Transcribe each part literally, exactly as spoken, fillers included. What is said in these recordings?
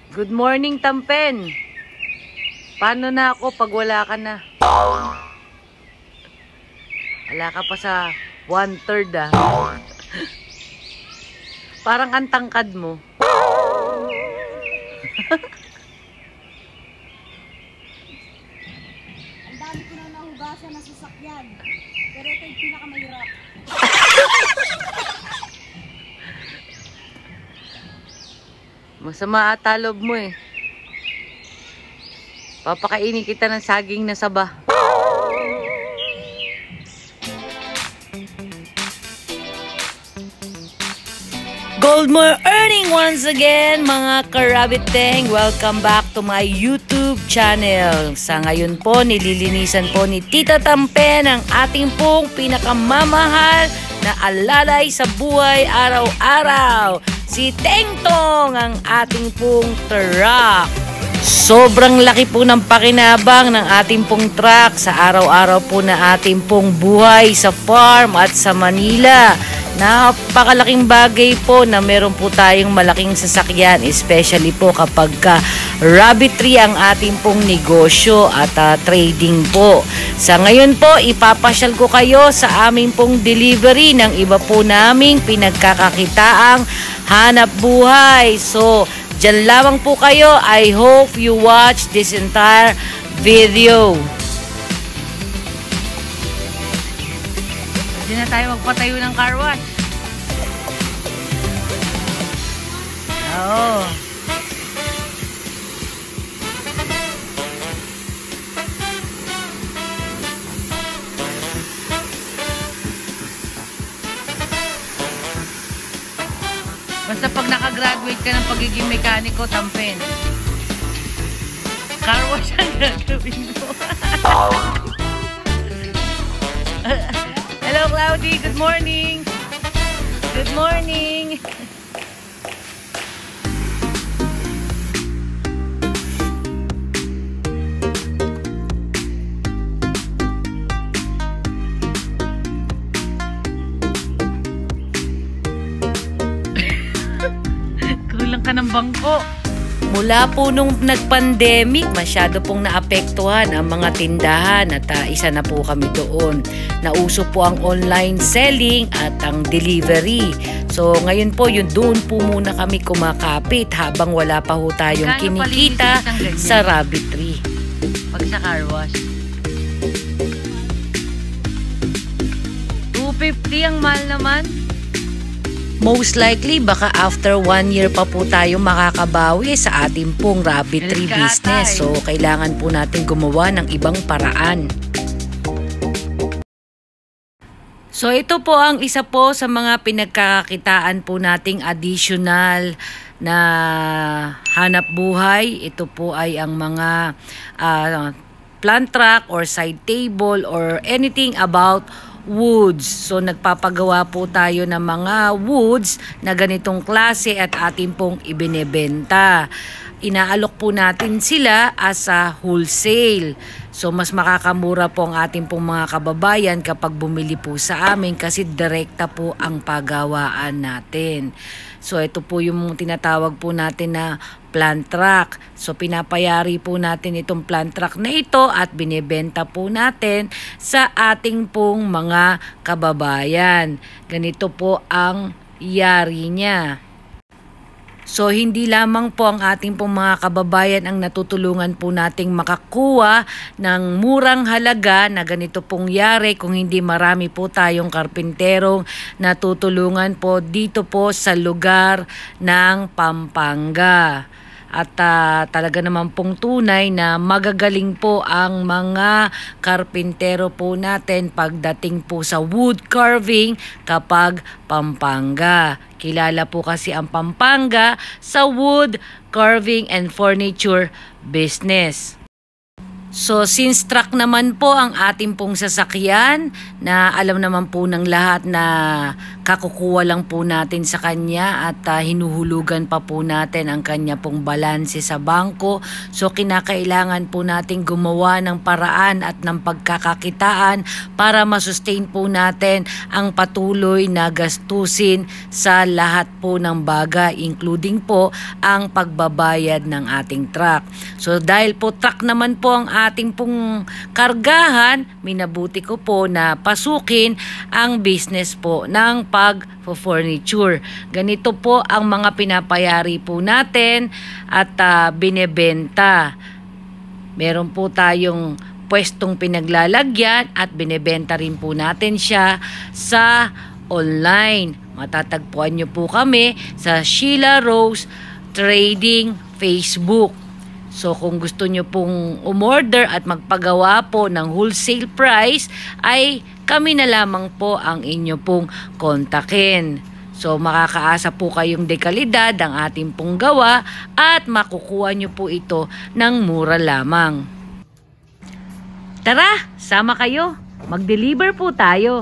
Good morning, Tampen. Paano na ako pag wala ka na? Wala ka pa sa one-third ah. Parang ang tangkad mo. Ang dami ko na nahugasan ng sasakyan. Pero ito yung pinakamahirap. Masama ata loob mo eh. Papakainin kita ng saging na saba. Gold more earning once again, mga karabiteng. Welcome back to my YouTube channel. Sa ngayon po, nililinisan po ni Tita Tampen ang ating pong pinakamamahal na alalay sa buhay araw-araw. Si Tengtong, ang ating pong truck. Sobrang laki po ng pakinabang ng ating pong truck sa araw-araw po na ating pong buhay sa farm at sa Manila. Napakalaking bagay po na meron po tayong malaking sasakyan, especially po kapag ka rabbitry ang ating pong negosyo at uh, trading po. Sa ngayon po, ipapasyal ko kayo sa aming pong delivery ng iba po naming pinagkakakitaang hanap buhay. So, dyan lamang po kayo. I hope you watch this entire video. Hindi na tayo magpatayo ng car wash. Oo. Basta pag nakagraduate ka ng pagiging mekaniko, Tampen, car wash ang gagawin mo. Hello, Cloudy. Good morning. Good morning. Kulang ka ng bangko. Mula po nung nag-pandemic, masyado pong naapektuhan ang mga tindahan at uh, isa na po kami doon. Nauso po ang online selling at ang delivery. So ngayon po, yun doon po muna kami kumakapit habang wala pa ho tayong kinikita sa rabbitry. Pag sa car wash. two fifty ang mahal naman. Most likely, baka after one year pa po tayo makakabawi sa ating pong rabbitry business. So, kailangan po natin gumawa ng ibang paraan. So, ito po ang isa po sa mga pinagkakakitaan po nating additional na hanap buhay. Ito po ay ang mga uh, plant truck or side table or anything about woods. So nagpapagawa po tayo ng mga woods na ganitong klase at atin pong ibinebenta. Inaalok po natin sila as a wholesale. So mas makakamura po ang ating pong mga kababayan kapag bumili po sa amin kasi direkta po ang pagawaan natin. So ito po yung tinatawag po natin na plant truck. So pinapayari po natin itong plant truck na ito at binebenta po natin sa ating pong mga kababayan. Ganito po ang yari niya. So hindi lamang po ang ating pong mga kababayan ang natutulungan po nating makakuha ng murang halaga na ganito pong yari, kung hindi marami po tayong karpinterong natutulungan po dito po sa lugar ng Pampanga. At uh, talaga naman pong tunay na magagaling po ang mga karpintero po natin pagdating po sa wood carving kapag Pampanga. Kilala po kasi ang Pampanga sa wood carving and furniture business. So since truck naman po ang ating pong sasakyan na alam naman po ng lahat na kakukuha lang po natin sa kanya at uh, hinuhulugan pa po natin ang kanya pong balanse sa bangko. So kinakailangan po natin gumawa ng paraan at ng pagkakakitaan para masustain po natin ang patuloy na gastusin sa lahat po ng bagay, including po ang pagbabayad ng ating truck. So dahil po truck naman po ang ating pong kargahan, minabuti ko po na pasukin ang business po ng pag-furniture. Ganito po ang mga pinapayari po natin at uh, binebenta. Meron po tayong pwestong pinaglalagyan at binebenta rin po natin siya sa online. Matatagpuan nyo po kami sa Sheila Rose Trading Facebook. So kung gusto nyo pong umorder at magpagawa po ng wholesale price, ay kami na lamang po ang inyo pong kontakin. So makakaasa po kayong dekalidad ang ating pong gawa at makukuha nyo po ito ng mura lamang. Tara, sama kayo. Mag-deliver po tayo.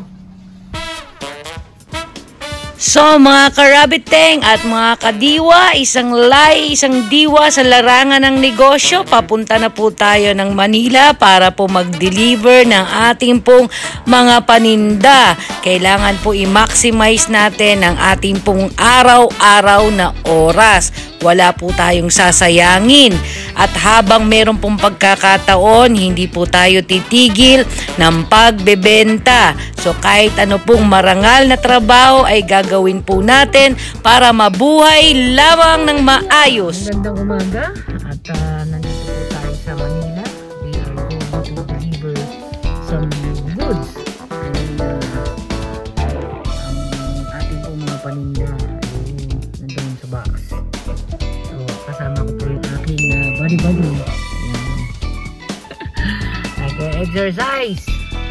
So mga karabiteng at mga kadiwa, isang lay, isang diwa sa larangan ng negosyo, papunta na po tayo ng Manila para po mag-deliver ng ating pong mga paninda. Kailangan po i-maximize natin ang ating pong araw-araw na oras. Wala po tayong sasayangin. At habang meron pong pagkakataon, hindi po tayo titigil ng pagbebenta. So kahit ano pong marangal na trabaho ay gagawin po natin para mabuhay lamang ng maayos. Magandang umaga at uh, nandito po tayo sa Manila. We are going to deliver some goods. And uh, ang ating pong mga paninda ay nandun sa box. So kasama ko po yung aking uh, body-body. Nag-exercise.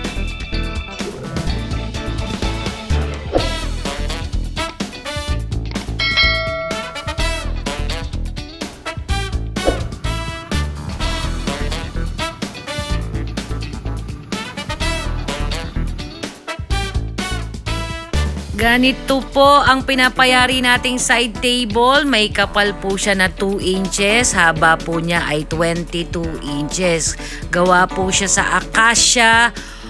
Ganito po ang pinapayari nating side table. May kapal po siya na two inches. Haba po niya ay twenty-two inches. Gawa po siya sa acacia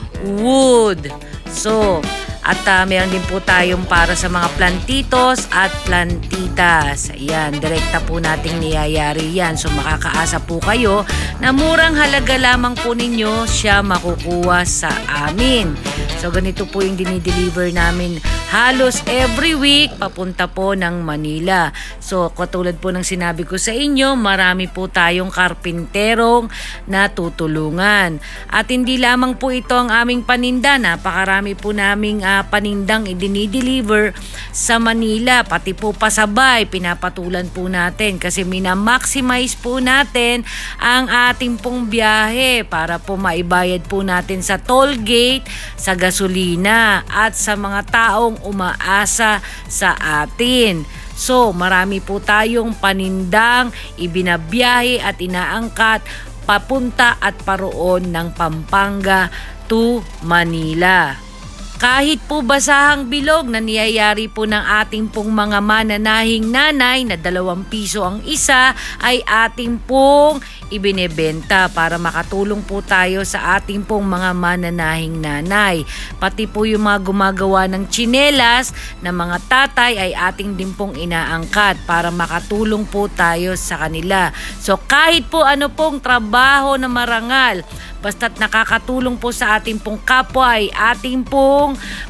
wood. So, at uh, meron din po tayong para sa mga plantitos at plantitas. Ayan, direkta po nating niyayari yan. So, makakaasa po kayo na murang halaga lamang po ninyo siya makukuha sa amin. So, ganito po yung dinideliver namin halos every week papunta po ng Manila. So, katulad po ng sinabi ko sa inyo, marami po tayong karpinterong na tutulungan. At hindi lamang po ito ang aming paninda. Napakarami po naming uh, panindang idinideliver sa Manila. Pati po pasabay, pinapatulan po natin kasi minamaximize po natin ang ating pong biyahe para po maibayad po natin sa toll gate, sa gasolina at sa mga taong umaasa sa atin. So, marami po tayong panindang ibinabiyahe at inaangkat papunta at paroon ng Pampanga to Manila. Kahit po basahang bilog na niyayari po ng ating pong mga mananahing nanay na dalawang piso ang isa ay ating pong ibinebenta para makatulong po tayo sa ating pong mga mananahing nanay. Pati po yung mga gumagawa ng tsinelas na mga tatay ay ating din pong inaangkat para makatulong po tayo sa kanila. So kahit po ano pong trabaho na marangal, basta't nakakatulong po sa ating pong kapwa ay ating pong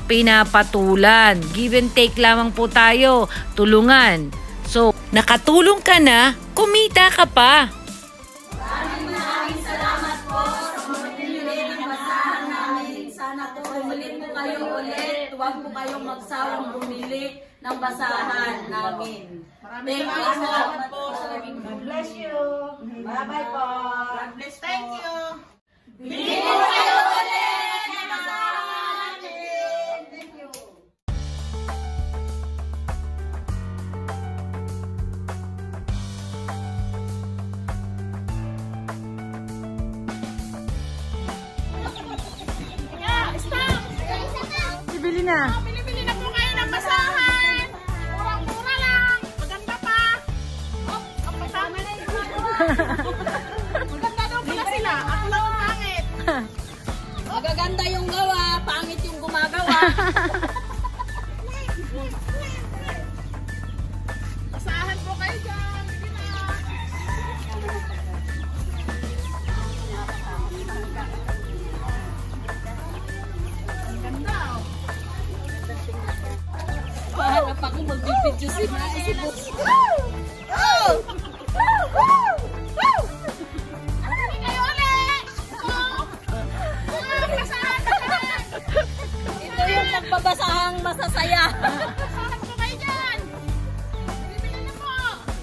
pinapatulan. Give and take lamang po tayo. Tulungan. So, nakatulong ka na, kumita ka pa. Maraming maraming salamat po sa pamimili ng basahan namin. Sana po bumili po kayo ulit. Huwag po kayong magsawang bumili ng basahan namin. Maraming salamat po sa naging God bless you. Bye-bye po. God bless. Thank you. Bili po kayo ulit ng basahan namin. Thank you. Bibili na. Bili-bili na po kayo ng basahan. Maganda daw pala sila. Ako lang ang pangit. Magaganda yung gawa, pangit yung gumagawa. Basahan po kayo dyan. Sige na. Ang ganda oh. Paharap ako magbibidyo si si Boss. Sige kayo ulit. Oh. Ah, basahan na lang. Ito yung magbabasahang masasaya. Basahan po kayo dyan. Bibigyan na po.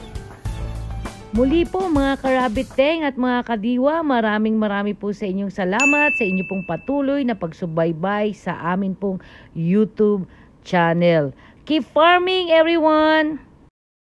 Muli po mga karabiteng at mga kadiwa, maraming marami po sa inyong salamat sa inyo pong patuloy na pagsubaybay sa amin pong YouTube channel. Keep farming everyone!